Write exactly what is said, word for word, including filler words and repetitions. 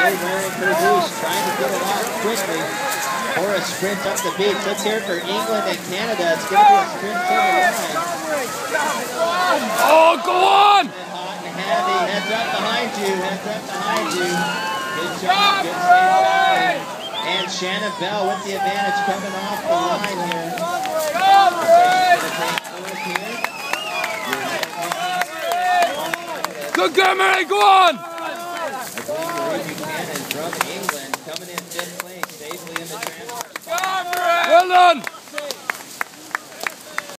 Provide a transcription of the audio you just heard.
Here, Mary Curtis trying to get it off quickly for a sprint up the beach. Let's hear it for England and Canada. It's going to be a sprint to the line. Oh, go on! Hot and heavy. Heads up behind you. Heads up behind you. Good job. Good save. And Shannon Bell with the advantage coming off the line here. Good game, Mary, go on! I believe Marie Buchanan from England coming in fifth place safely in the transfer. Well done!